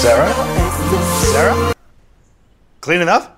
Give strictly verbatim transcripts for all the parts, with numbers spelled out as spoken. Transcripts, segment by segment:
Sarah? Sarah? Clean enough?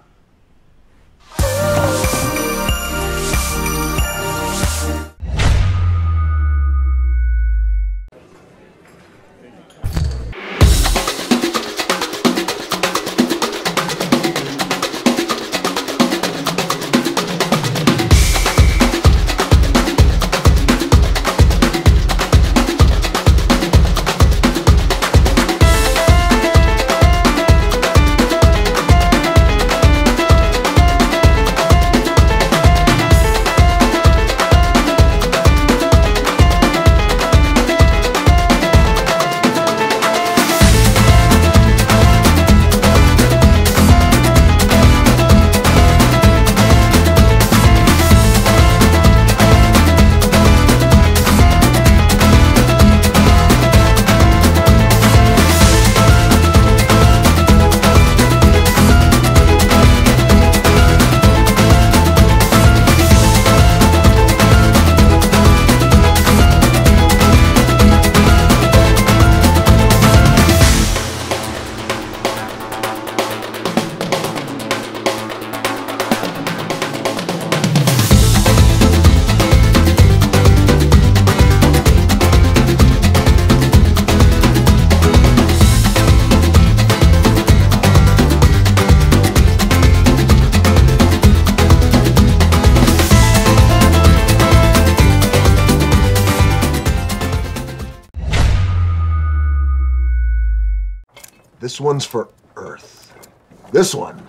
This one's for Earth. This one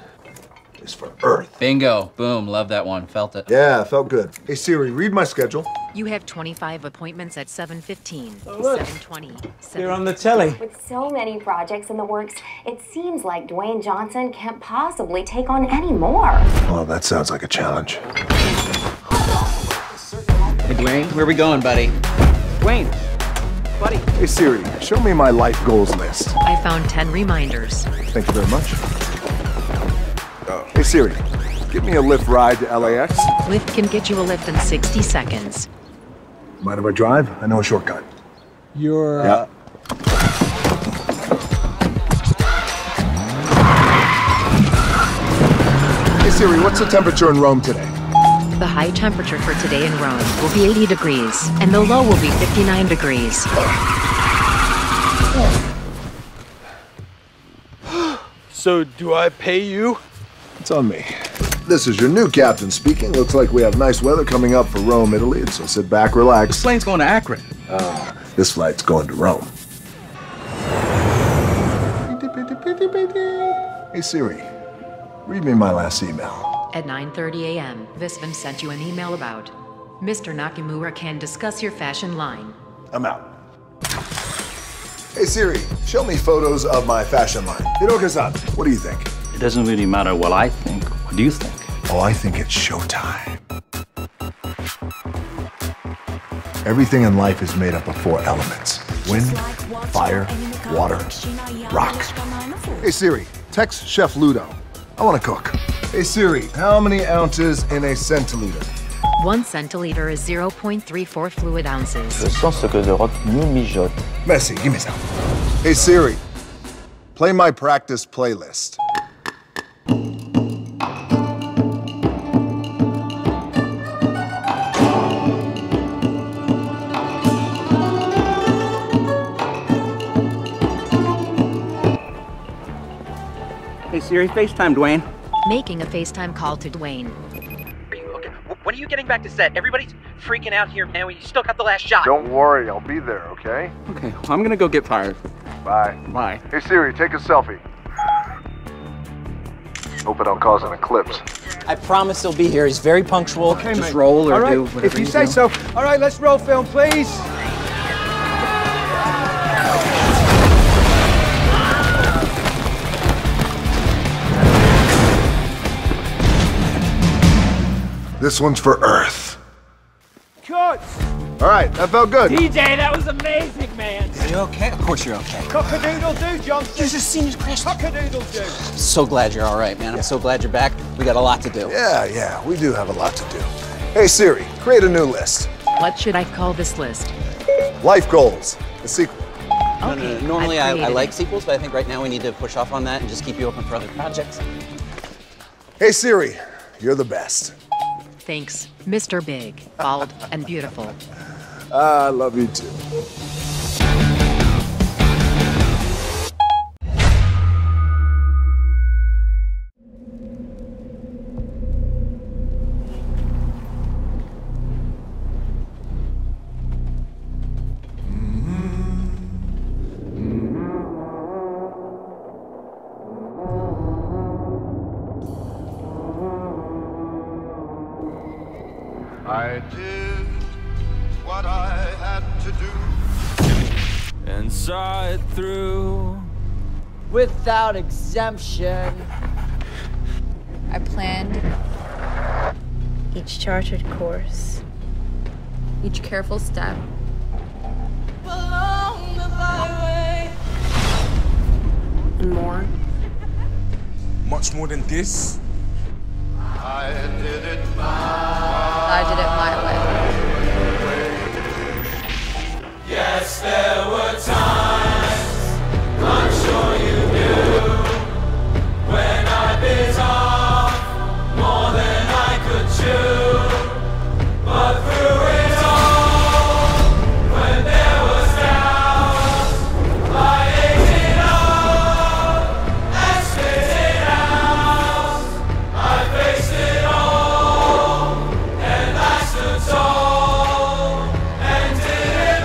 is for Earth. Bingo. Boom. Love that one. Felt it. Yeah, felt good. Hey Siri, read my schedule. You have twenty-five appointments at seven fifteen, oh, look. seven twenty. You're on the telly. With so many projects in the works, it seems like Dwayne Johnson can't possibly take on any more. Well, that sounds like a challenge. Hey, Dwayne, where we going, buddy? Dwayne, buddy. Hey Siri, show me my life goals list. I found ten reminders. Thank you very much. Oh. Hey Siri, give me a Lyft ride to L A X. Lyft can get you a lift in sixty seconds. Mind if I drive? I know a shortcut. You're, Yeah. uh... Hey Siri, what's the temperature in Rome today? The high temperature for today in Rome will be eighty degrees, and the low will be fifty-nine degrees. So, do I pay you? It's on me. This is your new captain speaking. Looks like we have nice weather coming up for Rome, Italy, so sit back, relax. This plane's going to Akron. Uh, this flight's going to Rome. Hey Siri, read me my last email. At nine thirty a m, Visvin sent you an email about Mister Nakamura can discuss your fashion line. I'm out. Hey Siri, show me photos of my fashion line. Hiroka-san, what do you think? It doesn't really matter what I think. What do you think? Oh, I think it's showtime. Everything in life is made up of four elements. Wind, fire, water, rock. Hey Siri, text Chef Ludo. I want to cook. Hey Siri, how many ounces in a centiliter? One centiliter is zero point three four fluid ounces. Je sens ce que Europe nous mijote. Messi, give me some. Hey Siri, play my practice playlist. Hey Siri, FaceTime Dwayne. Making a FaceTime call to Dwayne. Are you okay? When are you getting back to set? Everybody's freaking out here, man. We still got the last shot. Don't worry, I'll be there, okay? Okay, well, I'm gonna go get fired. Bye. Bye. Hey Siri, take a selfie. Hope it don't cause an eclipse. I promise he'll be here. He's very punctual. Okay, Just mate. roll or All right, do whatever if you, you say do. so. All right, let's roll film, please. This one's for Earth. Cut! All right, that felt good. D J, that was amazing, man. Are you okay? Of course you're okay. Cock-a-doodle-doo, Johnson. There's a senior crash. Cock-a-doodle-doo. So glad you're all right, man. I'm so glad you're back. We got a lot to do. Yeah, yeah, we do have a lot to do. Hey Siri, create a new list. What should I call this list? Life goals, the sequel. No, Okay, no, no. Normally I've I, I created like it. sequels, but I think right now we need to push off on that and just keep you open for other projects. Hey Siri, you're the best. Thanks, Mister Big, bald, and beautiful. I love you too. I did what I had to do and saw it through without exemption. I planned each chartered course, each careful step. Along the highway. And more. much more than this. I did it my I did it my way. Yes, there were times, I'm sure you knew, when I bit off more than I could chew. But through it all, when there was doubt, I ate it up and spit it out. I faced it all, and I stood tall, and did it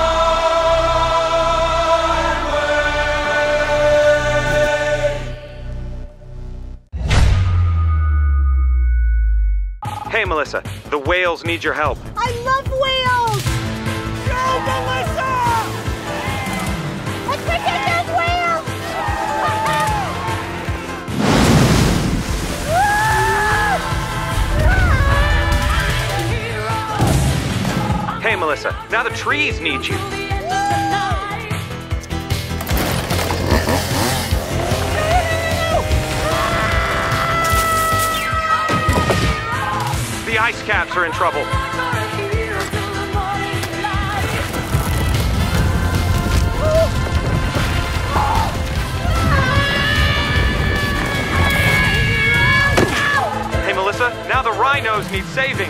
Hey, Melissa, the whales need your help. I love whales! Go, Melissa! Let's protect those whales! Hey, Melissa, now the trees need you. The ice caps are in trouble. Hey, Melissa, now the rhinos need saving.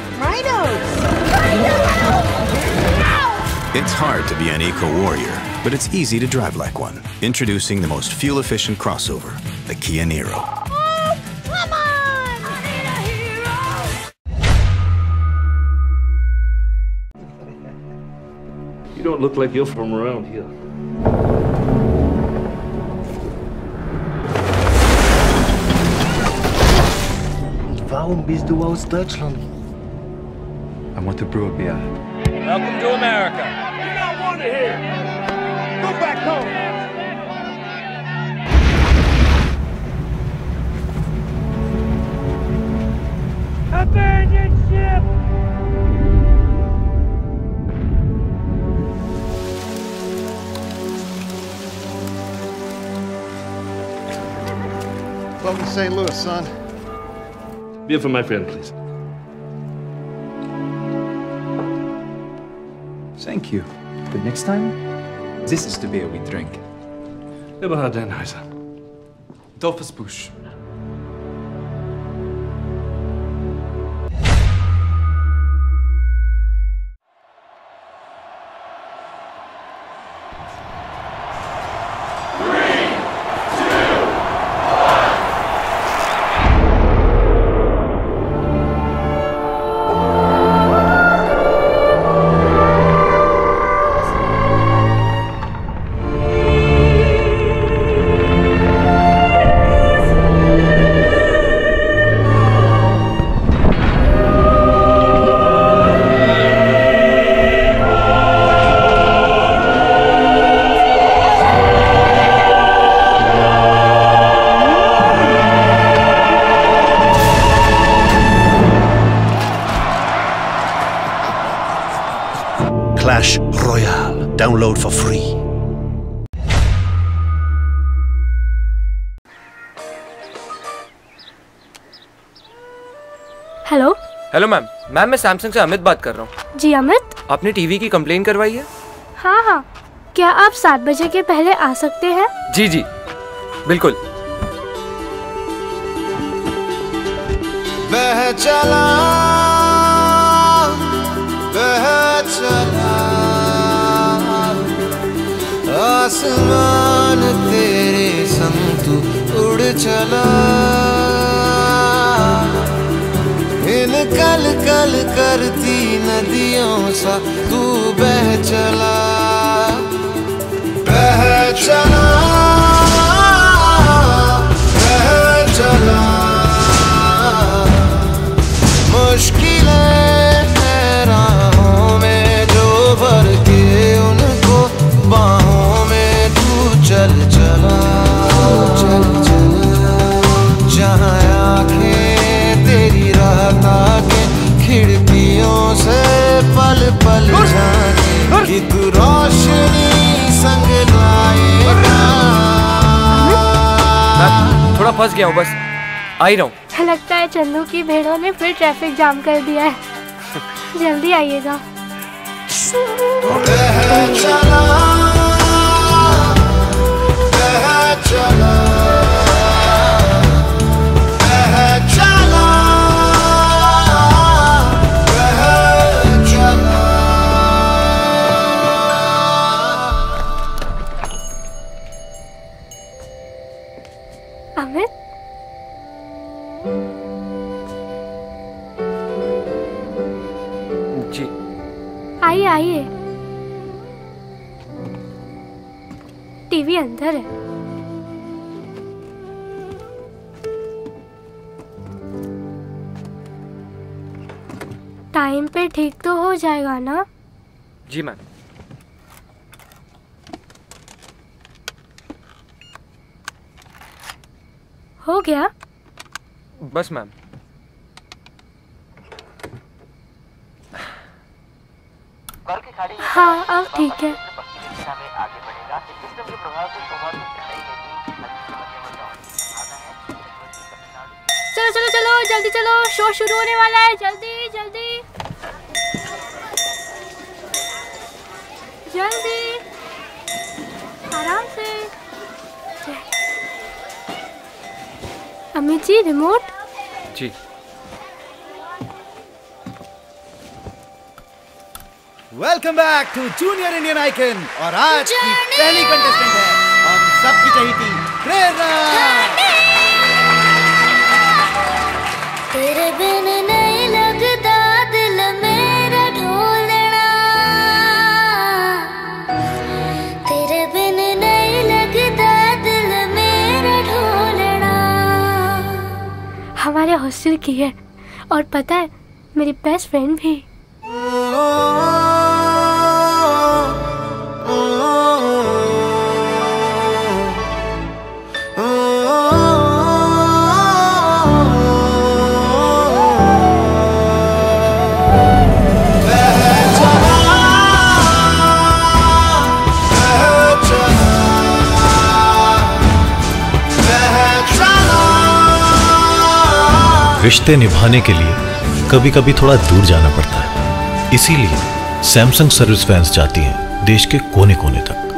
It's hard to be an eco-warrior, but it's easy to drive like one. Introducing the most fuel-efficient crossover, the Kia Niro. You don't look like you're from around here. Warum bist du aus Deutschland? I want to brew a beer. Welcome to America. You're not wanted here. Go back home. Abandon ship! Welcome to Saint Louis, son. Beer for my friend, please. Thank you. But next time, this is the beer we drink. Eberhard Dannheiser. Dolphus Busch. Clash Royale. Download for free. Hello hello ma'am ma'am मैं Samsung से अमित बात कर रहा हूँ। जी अमित, आपने TV की complain करवाई है? हाँ हाँ क्या आप सात बजे के पहले आ सकते हैं? जी जी बिल्कुल। बह चला बह चला आसमान तेरे संग तू उड़ चला, इन कल कल करती नदियों सा तू बह चला, बह चला बह चला। मुश्किलें हैं राहों में जो भर के उनको बाहों में तू चल चला, चल चला। जहाँ आँखें तेरी राह ताके खिड़कियों से पल पल झांके कि तू रोशनी संग लाएगा। थोड़ा फंस गया हूँ, बस आ ही रहा हूँ। लगता है चंदू की भेड़ों ने फिर ट्रैफिक जाम कर दिया है। जल्दी आइएगा। बह चला बह चला बह चला बह चला। अमित, जी आइए आइए। टीवी अंदर है। टाइम पे ठीक तो हो जाएगा ना? जी मैम। हो गया? बस मैम। हाँ अब ठीक है। चलो चलो चलो जल्दी चलो, शो शुरू होने वाला है। जल्दी जल्दी जल्दी, आराम से। अमित जी रिमोट। जी welcome back to junior Indian icon. और आज की पहली कंटेस्टेंट है हम सबकी चहेती प्रेरणा। तेरे बिन नहीं लगता दिल मेरा ढोलना, तेरे बिन नहीं लगता दिल मेरा ढोलना। हमारे हॉस्टल की है और पता है मेरी बेस्ट फ्रेंड भी। रिश्ते निभाने के लिए कभी कभी थोड़ा दूर जाना पड़ता है, इसीलिए सैमसंग सर्विस वैन्स जाती हैं देश के कोने कोने तक।